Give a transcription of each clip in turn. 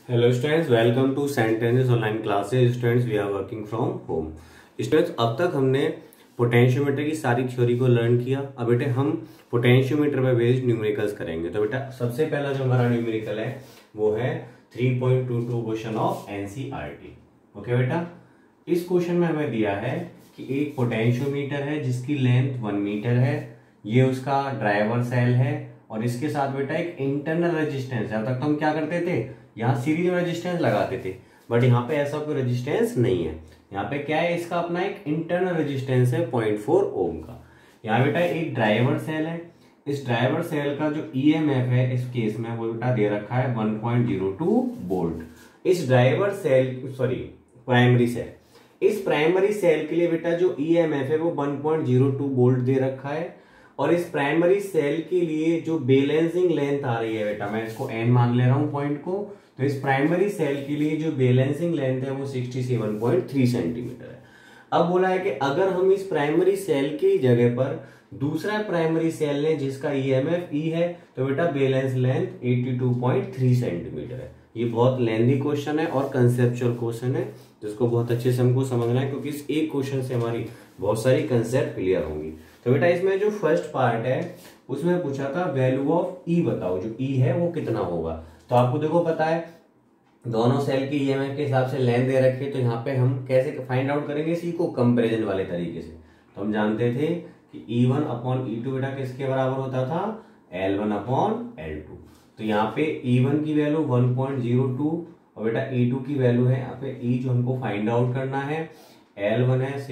Hello students, welcome to saint tennis online classes. Students, we are working from home. Students, अब तक हमने potentiometer की सारी theory को लर्न किया। अब बेटे हम पोटेंशियोमीटर पे बेस्ड न्यूमेरिकल्स करेंगे। तो बेटा सबसे पहला जो हमारा न्यूमेरिकल है वो है 3.22 क्वेश्चन ऑफ एनसीईआरटी। ओके बेटा, इस क्वेश्चन में हमें दिया है कि एक पोटेंशियोमीटर है जिसकी लेंथ 1 मीटर है, ये उसका ड्राइवर सेल है और इसके साथ बेटा एक इंटरनल रेजिस्टेंस है। अब तक तो हम क्या करते थे, यहाँ सीरीज में रेजिस्टेंस लगाते थे, बट यहाँ पे ऐसा कोई रेजिस्टेंस नहीं है। यहाँ पे क्या है, इसका अपना एक इंटरनल रेजिस्टेंस है 0.4 ओम का। यहाँ बेटा एक ड्राइवर सेल है, इस ड्राइवर सेल का जो ईएमएफ है इस केस में वो बेटा दे रखा है 1.02 वोल्ट। इस ड्राइवर सेल प्राइमरी सेल, इस प्राइमरी सेल के लिए बेटा जो ईएमएफ है वो 1.02 वोल्ट दे रखा है। और इस प्राइमरी सेल के लिए जो बैलेंसिंग लेंथ आ रही है बेटा, मैं इसको एन मान ले रहा हूं पॉइंट को, तो इस प्राइमरी सेल के लिए जो बैलेंसिंग लेंथ है वो 67.3 सेंटीमीटर है। अब बोला है कि अगर हम इस प्राइमरी सेल की जगह पर दूसरा प्राइमरी सेल लें जिसका ईएमएफ ई है, तो बेटा बैलेंस लेंथ 82.3 सेंटीमीटर है। ये बहुत लेंथी क्वेश्चन है और कंसेप्चुअल क्वेश्चन है, जिसको बहुत अच्छे से हमको समझना है, क्योंकि इस एक क्वेश्चन से हमारी बहुत सारी कंसेप्ट क्लियर होंगी। तो बेटा इसमें जो फर्स्ट पार्ट है उसमें पूछा था वैल्यू ऑफ ई बताओ, जो ई है वो कितना होगा। तो आपको देखो पता है दोनों सेल की ईएमएफ के हिसाब से लेंथ दे रखी है, तो यहाँ पे हम कैसे फाइंड आउट करेंगे इसी को, कंपैरिजन वाले तरीके से। तो हम जानते थे कि E1 अपॉन E2 बेटा किसके बराबर होता था, L1 अपॉन L2। तो यहाँ पे E1 की वैल्यू 1.02 और बेटा E2 की वैल्यू है यहाँ पे E जो हमको फाइंड आउट करना है, L1 है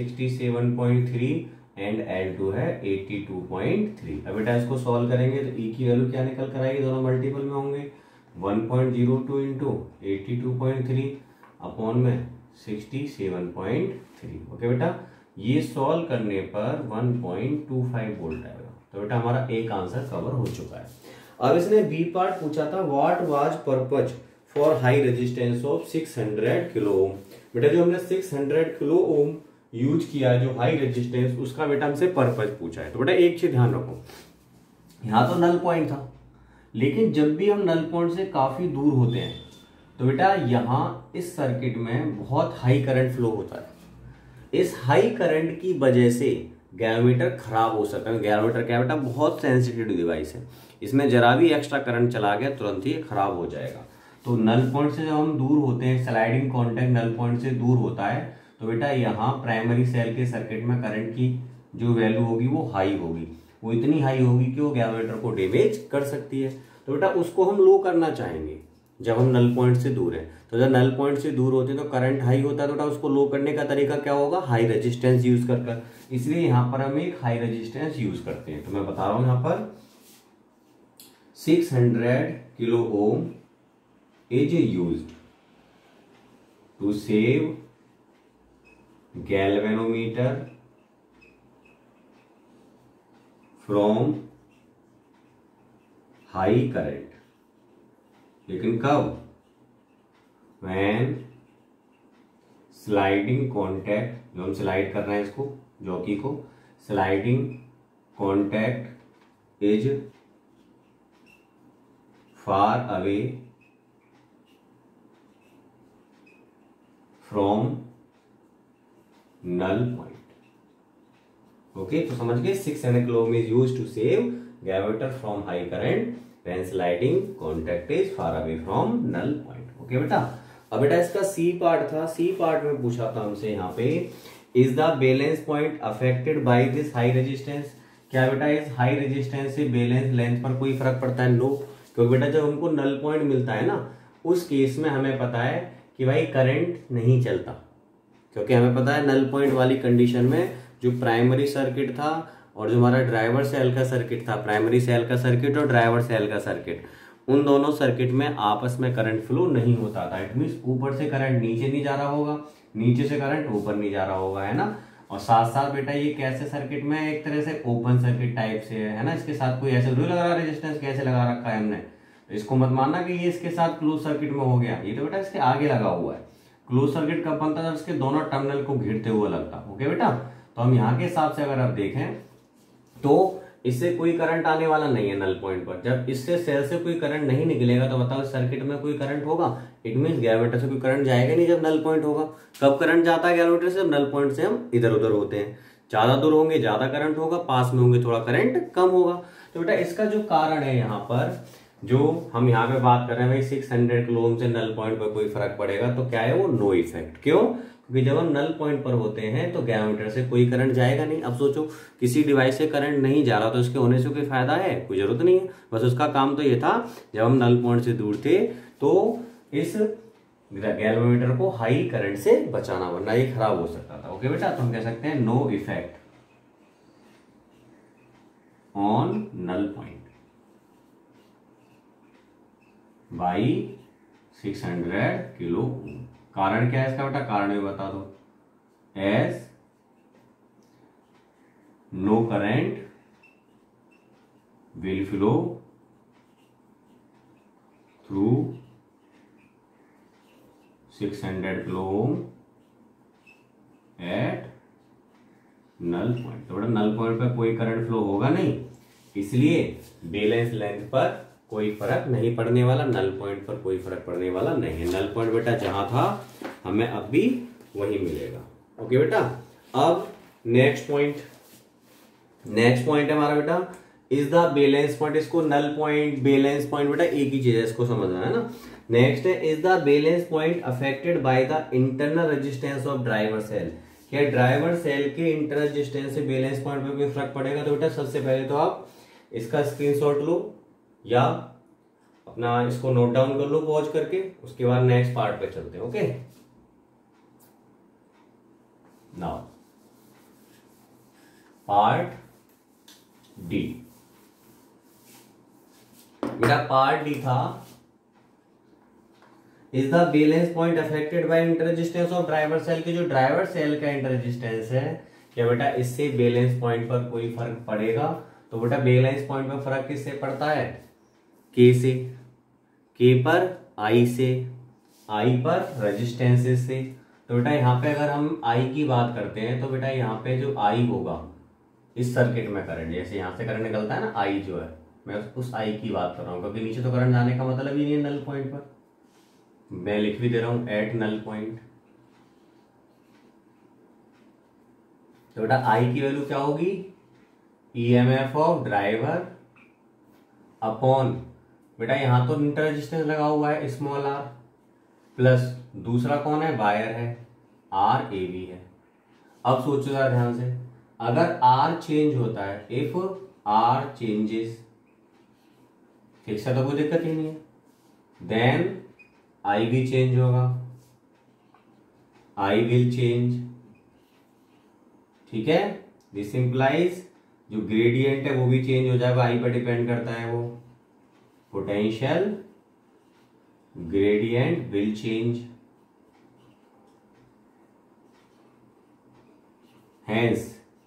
67.3 एंड L2 है 82.3। अब बेटा इसको सॉल्व करेंगे तो E की वैल्यू क्या निकल कर आएगी, दोनों मल्टीपल में होंगे, 1.02 इंटू 82.3 अपॉन में 67.3। ओके बेटा, ये सॉल्व करने पर 1.25 वोल्ट आएगा। तो बेटा हमारा एक आंसर कवर हो चुका है। अब इसने बी पार्ट पूछा था, what was purpose for high resistance of 600 kilo ohm. बेटा जो हमने 600 किलो ओम यूज किया जो हाई रेजिस्टेंस, उसका बेटा हमसे पर्पज पूछा है। तो बेटा एक चीज ध्यान रखो, यहां तो नल पॉइंट था, लेकिन जब भी हम नल पॉइंट से काफी दूर होते हैं तो बेटा यहाँ इस सर्किट में बहुत हाई करंट फ्लो होता है। इस हाई करंट की वजह से गैरोमीटर खराब हो सकता है। गैरोमीटर क्या बेटा, बहुत सेंसिटिव डिवाइस है, इसमें जरा भी एक्स्ट्रा करंट चला गया तुरंत ही खराब हो जाएगा। तो नल पॉइंट से जब हम दूर होते हैं, स्लाइडिंग कॉन्टेक्ट नल पॉइंट से दूर होता है, तो बेटा यहाँ प्राइमरी सेल के सर्किट में करंट की जो वैल्यू होगी वो हाई होगी, वो इतनी हाई होगी कि वो गैरोमीटर को डैमेज कर सकती है। तो बेटा उसको हम लो करना चाहेंगे जब हम नल पॉइंट से दूर है। तो जब नल पॉइंट से दूर होते हैं तो करंट हाई होता है, तो बेटा उसको लो करने का तरीका क्या होगा, हाई रेजिस्टेंस यूज कर। इसलिए यहाँ पर हम एक हाई रेजिस्टेंस यूज करते हैं। तो मैं बता रहा हूं यहाँ पर 600 kilo ohm is used to save galvanometer from high current। लेकिन कब, when sliding contact, जो हम स्लाइड कर रहे हैं इसको जॉकी को, sliding contact is far away from null point। Okay, तो समझ गए, 600 kilo ohm is used to save galvanometer from high current when sliding contact is far away from null point. Okay बेटा, अब बेटा इसका सी पार्ट था, C part में पूछा था हमसे यहाँ पे, is the balance point affected by this high resistance. क्या बेटा इस हाई रेजिस्टेंस से बैलेंस लेंथ पर कोई फर्क पड़ता है, नो। क्योंकि बेटा जब हमको नल पॉइंट मिलता है ना, उस केस में हमें पता है कि भाई करंट नहीं चलता, क्योंकि हमें पता है नल पॉइंट वाली कंडीशन में जो प्राइमरी सर्किट था और जो हमारा ड्राइवर सेल का सर्किट था, प्राइमरी सेल का सर्किट और ड्राइवर सेल का सर्किट, उन दोनों सर्किट में आपस में करंट फ्लो नहीं होता था। इट मींस ऊपर से करंट नीचे नहीं जा रहा होगा, नीचे से करंट ऊपर नहीं जा रहा होगा, है ना। और साथ साथ बेटा ये कैसे सर्किट में एक तरह से ओपन सर्किट टाइप से है ना, इसके साथ कोई ऐसे लगा रहा रेजिस्टेंस कैसे लगा रखा है हमने, तो इसको मत मानना कि ये इसके साथ क्लोज सर्किट में हो गया, ये तो बेटा इसके आगे लगा हुआ है। क्लोज सर्किट कब बनता है, जब इसके दोनों टर्मिनल को घेरते हुए लगता। ओके बेटा, तो हम यहाँ के हिसाब से अगर आप देखें तो इससे कोई करंट आने वाला नहीं है नल पॉइंट पर। जब इससे सेल से कोई करंट नहीं निकलेगा तो बताओ सर्किट में कोई करंट होगा? इट मीन गैलोमीटर से कोई करंट जाएगा नहीं जब नल पॉइंट होगा। कब करंट जाता है गैलोमीटर से? जब नल पॉइंट से हम इधर उधर होते हैं। ज्यादा दूर होंगे ज्यादा करंट होगा, पास में होंगे थोड़ा करंट कम होगा। तो बेटा इसका जो कारण है यहाँ पर, जो हम यहाँ पे बात कर रहे हैं भाई 600 किलो ओम से नल पॉइंट पर कोई फर्क पड़ेगा, तो क्या है वो? No effect. क्यों? क्योंकि जब हम नल पॉइंट पर होते हैं तो गैलोमीटर से कोई करंट जाएगा नहीं। अब सोचो किसी डिवाइस से करंट नहीं जा रहा तो उसके होने से कोई फायदा है? कोई जरूरत नहीं है। बस उसका काम तो ये था जब हम नल पॉइंट से दूर थे तो इस गैलोमीटर को हाई करंट से बचाना, वरना ये खराब हो सकता था। ओके बेटा, तो हम कह सकते हैं no effect on null point by 600 kilo ohm. कारण क्या है इसका बेटा? कारण भी बता दो। As no current will flow through 600 kilo ohm at null point. तो बेटा नल पॉइंट पर कोई करंट फ्लो होगा नहीं, इसलिए बैलेंस लेंथ पर कोई फर्क नहीं पड़ने वाला, नल पॉइंट पर कोई फर्क पड़ने वाला नहीं है। नल पॉइंट बेटा जहां था हमें अब भी वही मिलेगा। ओके बेटा, अब नेक्स्ट पॉइंट है हमारा बेटा इज द बैलेंस पॉइंट। इसको नल पॉइंट बैलेंस पॉइंट बेटा एक ही चीज है, इसको समझना है ना। नेक्स्ट है is the balance point affected by the internal resistance of driver cell. क्या ड्राइवर सेल के इंटरनल रेजिस्टेंस से बैलेंस पॉइंट पर कोई फर्क पड़ेगा? तो बेटा सबसे पहले तो आप इसका स्क्रीनशॉट लो या अपना इसको नोट डाउन कर लो पॉज करके, उसके बाद नेक्स्ट पार्ट पे चलते हैं। Okay, now part D. मेरा पार्ट डी था is the balance point affected by inter resistance of driver cell. के जो ड्राइवर सेल का इंटर रेजिस्टेंस है, क्या बेटा इससे बैलेंस पॉइंट पर कोई फर्क पड़ेगा? तो बेटा बैलेंस पॉइंट पर फर्क किससे पड़ता है? के से। के पर आई से, आई पर रेजिस्टेंसेस से। तो बेटा यहाँ पे अगर हम आई की बात करते हैं तो बेटा यहाँ पे जो आई होगा इस सर्किट में करंट, जैसे यहाँ से करंट निकलता है ना, आई जो है, मैं उस आई की बात कर रहा हूँ क्योंकि नीचे तो करंट जाने का मतलब ही नहीं है नल पॉइंट पर। मैं लिख भी दे रहा हूं एट नल पॉइंट। तो बेटा आई की वैल्यू क्या होगी? ईएमएफ ऑफ ड्राइवर अपॉन, बेटा यहां तो इंटर रेजिस्टेंस लगा हुआ है स्मॉल आर, प्लस दूसरा कौन है? वायर है, आर ए बी है। अब सोचो जरा ध्यान से, अगर आर चेंज होता है, इफ आर चेंजेस, ठीक से तो कोई दिक्कत ही नहीं है, देन आई भी चेंज होगा, आई विल चेंज। ठीक है, दिस इंप्लाइज जो ग्रेडियंट है वो भी चेंज हो जाएगा, आई पर डिपेंड करता है वो। Potential gradient will change, hence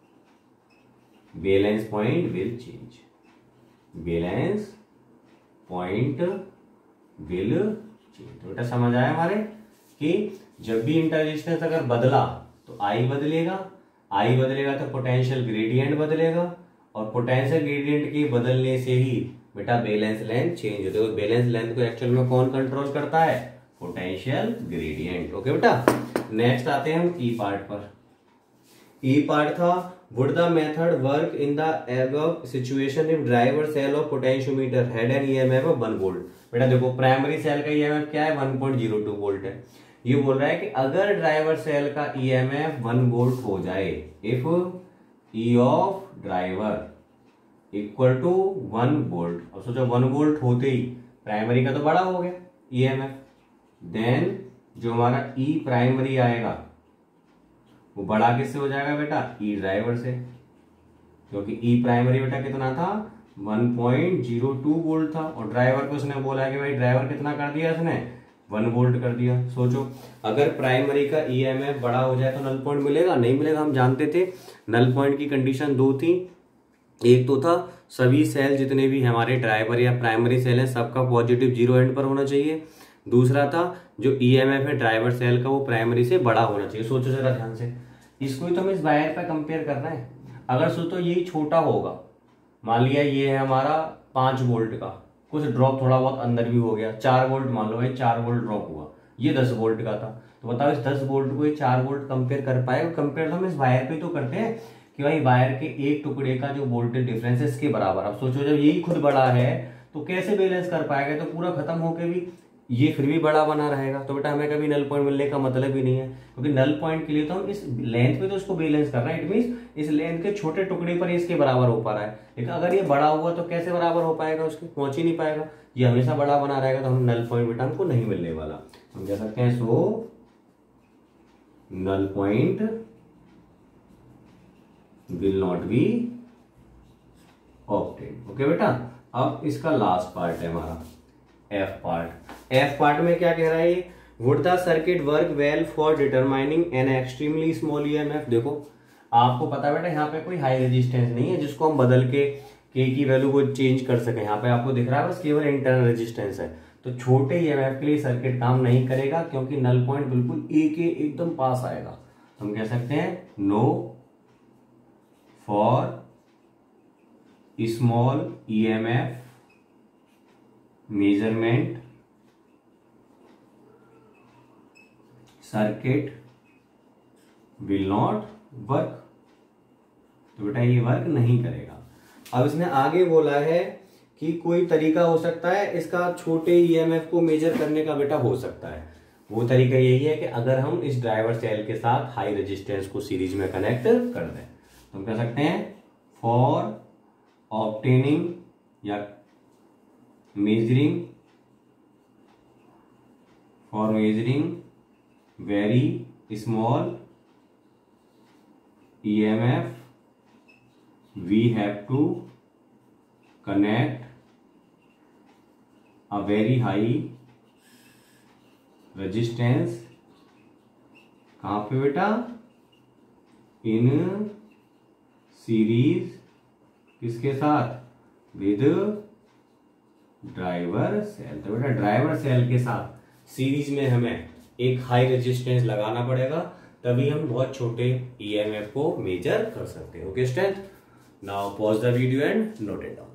balance point will change. Balance point will change. तो बेटा समझ आया हमारे कि जब भी इंटर रेजिस्टेंस अगर बदला तो आई बदलेगा, आई बदलेगा तो पोटेंशियल ग्रेडियंट बदलेगा, और पोटेंशियल ग्रेडियंट के बदलने से ही बेटा बैलेंस लेंथ चेंज होती है। बैलेंस लेंथ को एक्चुअल में कौन कंट्रोल करता है? Potential gradient. ओके बेटा, नेक्स्ट आते हैं हम ई पार्ट पर। ई पार्ट था would the method work in the above situation if driver cell of potentiometer had an EMF of 1 volt. बेटा देखो प्राइमरी सेल का ईएमएफ क्या है? 1.02 वोल्ट है। ये बोल रहा है कि अगर ड्राइवर सेल का ईएमएफ 1 वोल्ट हो जाए, if E of driver equal to 1 volt, और सोचो 1 वोल्ट होते ही प्राइमरी का तो बड़ा हो गया ईएमएफ, देन जो हमारा ई प्राइमरी आएगा वो बड़ा किससे हो जाएगा बेटा? ई ड्राइवर से, क्योंकि ई प्राइमरी बेटा कितना था? 1.02 वोल्ट था, और ड्राइवर को उसने बोला कि भाई ड्राइवर कितना कर दिया इसने? 1 वोल्ट कर दिया। सोचो अगर प्राइमरी का ईएमएफ बड़ा हो जाए तो नल पॉइंट मिलेगा? नहीं मिलेगा। हम जानते थे नल पॉइंट की कंडीशन 2 थी। एक तो था सभी सेल जितने भी हमारे ड्राइवर या प्राइमरी सेल है सबका पॉजिटिव 0 एंड पर होना चाहिए। दूसरा था जो ईएमएफ है ड्राइवर सेल का वो प्राइमरी से बड़ा होना चाहिए। सोचो जरा ध्यान से, इसको ही तो हम इस वायर पर कंपेयर कर रहे हैं। अगर सोचो यही छोटा होगा मान लिया ये है हमारा 5 वोल्ट का, कुछ ड्रॉप थोड़ा बहुत अंदर भी हो गया, 4 वोल्ट मान लो भाई, 4 वोल्ट ड्रॉप हुआ, ये 10 वोल्ट का था। तो बताओ इस 10 वोल्ट को ये 4 वोल्ट कंपेयर कर पाएगा? कंपेयर हम इस वायर पे तो करते हैं कि भाई वायर के एक टुकड़े का जो वोल्टेज डिफरेंस है इसके बराबर। अब सोचो जब यही खुद बड़ा है तो कैसे बैलेंस कर पाएगा? तो पूरा खत्म होके भी ये फिर भी बड़ा बना रहेगा, तो बेटा हमें कभी नल पॉइंट मिलने का मतलब ही नहीं है, क्योंकि नल पॉइंट के लिए तो हम इस लेंथ पे तो इसको बैलेंस कर रहे हैं। इट मींस इस लेंथ के छोटे टुकड़े पर इसके बराबर हो पा रहा है, लेकिन अगर ये बड़ा हुआ तो कैसे बराबर हो पाएगा? उसके पहुंच ही नहीं पाएगा, ये हमेशा बड़ा बना रहेगा, तो हम नल पॉइंट बेटा हमको नहीं मिलने वाला। हम कह सकते हैं so null point will not be obtained. Okay बेटा, अब इसका लास्ट पार्ट है हमारा एफ पार्ट। एफ पार्ट में क्या कह रहा है? Would the circuit work well for determining an extremely small EMF. देखो आपको पता है बेटा यहाँ पे कोई हाई रेजिस्टेंस नहीं है जिसको हम बदल के की वैल्यू को चेंज कर सके। यहाँ पे आपको दिख रहा है बस केवल इंटरनल रेजिस्टेंस है, तो छोटे ईएमएफ के लिए सर्किट काम नहीं करेगा क्योंकि नल पॉइंट बिल्कुल ए के एकदम पास आएगा। हम कह सकते हैं no for small EMF measurement circuit will not work. तो बेटा ये वर्क नहीं करेगा। अब इसने आगे बोला है कि कोई तरीका हो सकता है इसका छोटे ईएमएफ को मेजर करने का। बेटा हो सकता है, वो तरीका यही है कि अगर हम इस ड्राइवर सेल के साथ हाई रेजिस्टेंस को सीरीज में कनेक्ट कर दें, तो हम कह सकते हैं फॉर ऑब्टेनिंग या measuring very small EMF we have to connect a very high resistance। कहाँ पे बेटा? इन सीरीज किसके साथ? With driver cell. तो बेटा ड्राइवर सेल के साथ सीरीज में हमें एक हाई रेजिस्टेंस लगाना पड़ेगा, तभी हम बहुत छोटे EMF को मेजर कर सकते हैं। Okay student, now pause the video and note it down.